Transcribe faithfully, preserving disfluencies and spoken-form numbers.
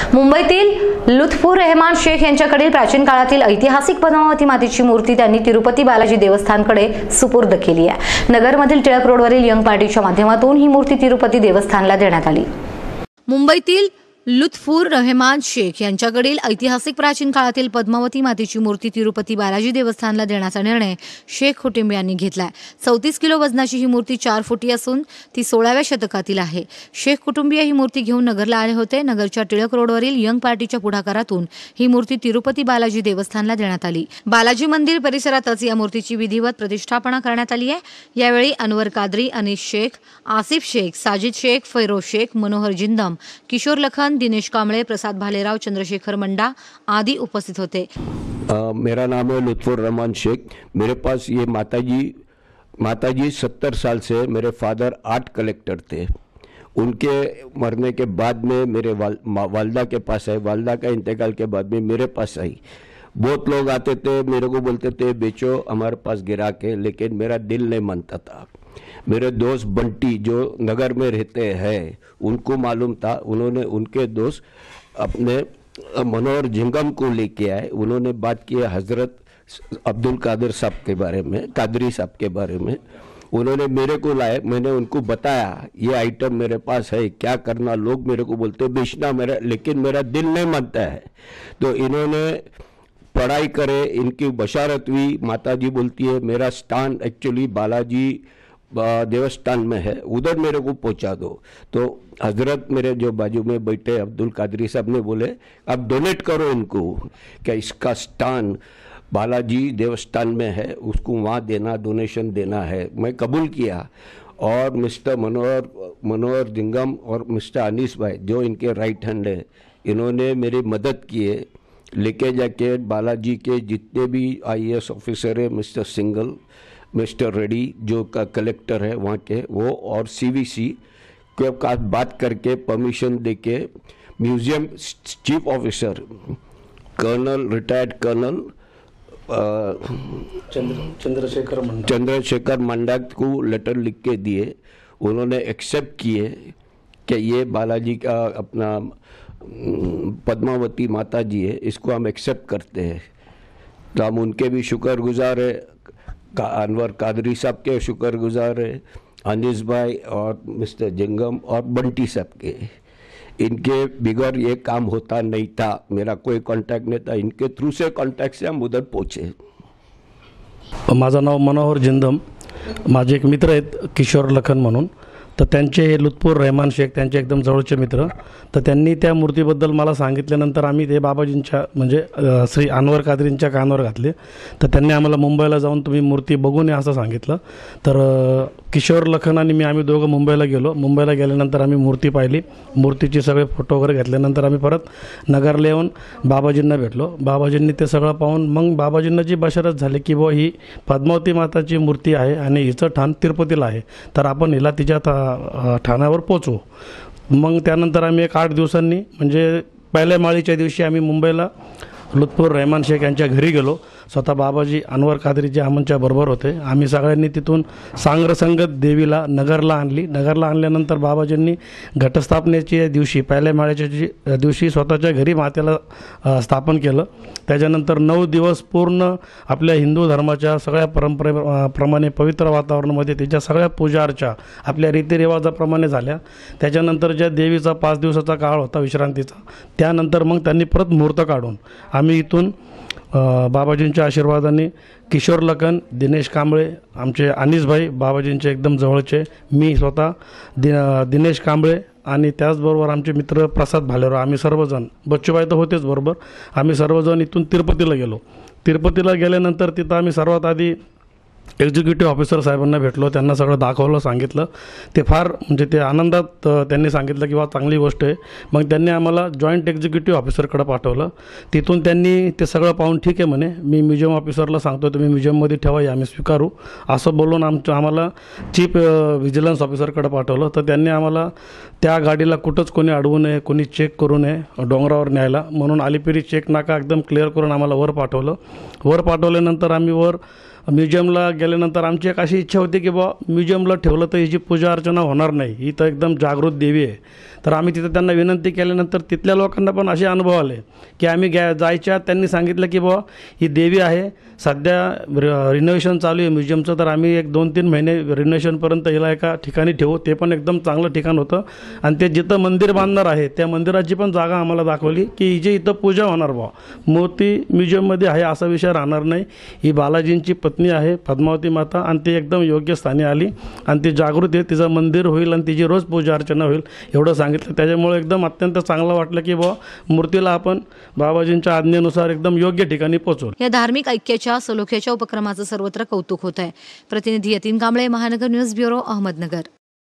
मुंबईतील लुत्फुर रहमान शेख यांच्याकडील प्राचीन काळातील ऐतिहासिक पद्मावती मातेची मूर्ती त्यांनी तिरुपती बालाजी देवस्थानकडे सुपूर्द केली आहे। नगरमधील टिळक रोडवरील यंग पार्टीच्या माध्यमातून ही मूर्ती तिरुपती देवस्थानला देण्यात आली। मुंबईतील लुत्फुर रहमान शेख यांच्याकडील ऐतिहासिक प्राचीन काळातील पद्मावती मातेची मूर्ती तिरुपती बालाजी देवस्थानला देण्याचा निर्णय शेख कुटुंबियांनी घेतलाय। चौतीस किलो वजनाची ही मूर्ती चार फुटी असून ती सोळाव्या शतकातील आहे। शेख कुटुंबीय ही मूर्ती घेऊन नगरला आले होते। नगरच्या टिळक रोडवरील यंग पार्टीच्या पुढाकारातून ही मूर्ती तिरुपती बालाजी देवस्थानला देण्यात आली। बालाजी मंदिर परिसरातच या मूर्तीची विधिवत प्रतिष्ठापना करण्यात आली आहे। यावेळी अनवर कादरी, अनीस शेख, आसिफ शेख, साजिद शेख, फैरोज शेख, मनोहर जिंदम, किशोर लखन, दिनेश कांबळे, प्रसाद भालेराव, चंद्रशेखर मंडा आदि उपस्थित होते। आ, मेरा नाम है लुत्फुर रहमान शेख। मेरे पास ये माताजी माताजी सत्तर साल से मेरे फादर आर्ट कलेक्टर थे। उनके मरने के बाद में मेरे वाल, वालदा के पास आई। वालदा का इंतकाल के बाद में मेरे पास आई। बहुत लोग आते थे, मेरे को बोलते थे बेचो हमारे पास गिरा के, लेकिन मेरा दिल नहीं मानता था। मेरे दोस्त बंटी जो नगर में रहते हैं उनको मालूम था। उन्होंने उनके दोस्त अपने मनोहर जिंगम को लेके आए। उन्होंने बात की हज़रत अब्दुल कादिर साहब के बारे में, कादरी साहब के बारे में। उन्होंने मेरे को लाए, मैंने उनको बताया ये आइटम मेरे पास है, क्या करना। लोग मेरे को बोलते बेचना मेरा, लेकिन मेरा दिल नहीं मानता है। तो इन्होंने पढ़ाई करे, इनकी बशारत हुई। माताजी बोलती है मेरा स्थान एक्चुअली बालाजी देवस्थान में है, उधर मेरे को पहुंचा दो। तो हजरत मेरे जो बाजू में बैठे अब्दुल कादरी साहब ने बोले अब डोनेट करो इनको, क्या इसका स्थान बालाजी देवस्थान में है, उसको वहाँ देना, डोनेशन देना है। मैं कबूल किया और मिस्टर मनोहर मनोहर जिंगम और मिस्टर अनीस भाई जो इनके राइट हैंड है, इन्होंने मेरी मदद की है। लेके जाके बालाजी के जितने भी आई ए एस ऑफिसर है, मिस्टर सिंगल, मिस्टर रेड्डी जो का कलेक्टर है वहाँ के, वो और सी वी सी के पास बात करके परमिशन देके museum chief officer colonel retired colonel Chandra Chandrashekhar Manda Chandrashekhar Manda को लेटर लिख के दिए। उन्होंने एक्सेप्ट किए कि ये बालाजी का अपना पद्मावती माता जी है, इसको हम एक्सेप्ट करते हैं। तो हम उनके भी शुक्रगुजार है, का अनवर कादरी साहब के शुक्रगुजार है, अनीस भाई और मिस्टर जिंगम और बंटी साहब के। इनके बिगैर ये काम होता नहीं था, मेरा कोई कांटेक्ट नहीं था, इनके थ्रू से कांटेक्ट से हम उधर पहुँचे। माझं नाव मनोहर जिंदम, माझे एक मित्र आहेत किशोर लखन म्हणून, तर त्यांचे हे लुत्फुर रहमान शेख त्यांचे एकदम जवळचे मित्र। तर त्यांनी त्या मूर्तीबद्दल मला सांगितल्यानंतर आम्ही ते बाबाजींच्या म्हणजे श्री अनवर कादरींच्या कानावर घातले। तर त्यांनी आम्हाला मुंबईला जाऊन तुम्ही मूर्ती बघून या असं सांगितलं। तर किशोर लखन आणि मी आम्ही दोघं मुंबईला गेलो। मुंबईला गेल्यानंतर आम्ही मूर्ती पाहिली, मूर्तीचे सगळे फोटो वगैरे घेतल्यानंतर आम्ही परत नगरला येऊन बाबाजींना भेटलो। बाबाजींनी ते सगळं पाहून मग बाबाजींना जी बशारत झाली की बुवा ही पद्मावती माताची मूर्ती आहे आणि हिचं ठाण तिरुपतीला आहे, तर आपण हिला तिच्या ठाण्यावर पोचवू। मग त्यानंतर आम्ही एक आठ दिवसांनी म्हणजे पहिल्या माळीच्या दिवशी आम्ही मुंबईला लुत्फुर रहमान शेख यांच्या घरी गेलो। स्वतः बाबाजी अनवर कादरी जे आमच्या बरोबर होते। आम्ही सगळ्यांनी तिथून सांग्रसंगत देवीला नगरला आणली। नगरला आणल्यानंतर बाबाजींनी घटस्थापनेच्या दिवशी पहिल्या माळ्याच्या दिवशी स्वतःच्या घरी मातेला स्थापन केलं। त्याच्यानंतर नऊ दिवस पूर्ण आपल्या हिंदू धर्माच्या सगळ्या परंपरेप्रमाणे पवित्र वातावरणामध्ये तिच्या सगळ्या पूजा अर्चा आपल्या रीतिरिवाजाप्रमाणे झाल्या। त्याच्यानंतर ज्या देवीचा पाच दिवसाचा काळ होता विश्रांतीचा, त्यानंतर मग त्यांनी परत मुहूर्त काढून आम्ही इथून बाबाजींच्या आशीर्वादाने किशोर लखन, दिनेश कांबळे, आमचे अनीस भाई बाबाजींचे एकदम जवळचे, मी स्वतः दि दिनेश कांबळे आणि त्याचबरोबर आमचे मित्र प्रसाद भालेराव, आम्ही सर्वजण, बच्चूबाई तर होतेच बरोबर, आम्ही सर्वजण इथून तिरुपतीला गेलो। तिरुपतीला गेल्यानंतर तिथं आम्ही सर्वात आधी एक्झिक्युटिव्ह ऑफिसर साहेबांना भेटलो। त्यांना सगळं दाखवलं, सांगितलं। ते फार म्हणजे ते आनंदात त्यांनी सांगितलं की वा चांगली गोष्ट आहे। मग त्यांनी आम्हाला जॉईंट एक्झिक्युटिव्ह ऑफिसरकडे पाठवलं। तिथून त्यांनी ते सगळं पाहून ठीक आहे म्हणे, मी म्युझियम ऑफिसरला सांगतो तुम्ही म्युझियममध्ये ठेवा, या आम्ही स्वीकारू असं बोलून आमचं आम्हाला चीफ व्हिजिलन्स ऑफिसरकडे पाठवलं। तर त्यांनी आम्हाला त्या गाडीला कुठंच कोणी अडवू नये, कोणी चेक करू नये डोंगरावर न्यायला म्हणून अलिपिरी चेक नाका एकदम क्लिअर करून आम्हाला वर पाठवलं। वर पाठवल्यानंतर आम्ही वर म्युझियमला गेल्यानंतर आमची एक अशी इच्छा होती की बुवा म्युझियमला ठेवलं तर हिची पूजा अर्चना होणार नाही, ही तर एकदम जागृत देवी आहे. तर आम्ही तिथं त्यांना विनंती केल्यानंतर तिथल्या लोकांना पण असे अनुभव आले की आम्ही गॅ जायच्या त्यांनी सांगितलं की बुवा ही देवी आहे, सध्या रिनोव्हेशन चालू आहे म्युझियमचं, तर आम्ही एक दोन तीन महिने रिनोव्हेशनपर्यंत हिला एका ठिकाणी ठेवू. ते पण एकदम चांगलं ठिकाण होतं. आणि ते जिथं मंदिर बांधणार आहे त्या मंदिराची पण जागा आम्हाला दाखवली की हिची इथं पूजा होणार बुवा, मूर्ती म्युझियममध्ये आहे असा विषय राहणार नाही. ही बालाजींची पत्नी आहे पद्मावती माता आणि ती एकदम योग्य स्थानी आली आणि ती जागृत आहे, तिचं मंदिर होईल आणि तिची रोज पूजा अर्चना होईल एवढं सांगितलं. त्याच्यामुळे एकदम अत्यंत चांगलं वाटलं की बुवा मूर्तीला आपण बाबाजींच्या आज्ञेनुसार एकदम योग्य ठिकाणी पोहोचवू. या धार्मिक ऐक्याच्या सलोख्याच्या उपक्रमाचं सर्वत्र कौतुक होत आहे. प्रतिनिधी यतीन कांबळे, महानगर न्यूज ब्युरो, अहमदनगर.